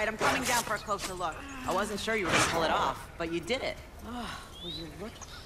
right, I'm coming down for a closer look. I wasn't sure you were gonna pull it off, but you did it. Will you look